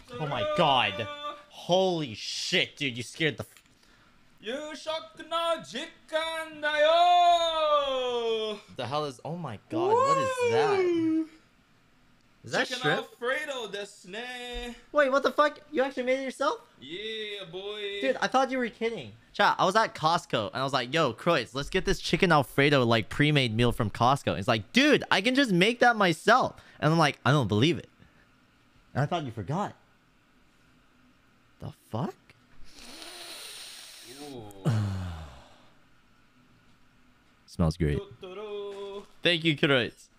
Oh my god. Holy shit, dude. You scared the... The hell is... Oh my god. What is that? Is that Chicken shrimp? Alfredo desu ne. Wait, what the fuck? You actually made it yourself? Yeah, boy. Dude, I thought you were kidding. Chat, I was at Costco and I was like, yo, Croix, let's get this chicken Alfredo like pre-made meal from Costco. And it's like, dude, I can just make that myself. And I'm like, I don't believe it. And I thought you forgot. The fuck? Smells great. Thank you, Croix.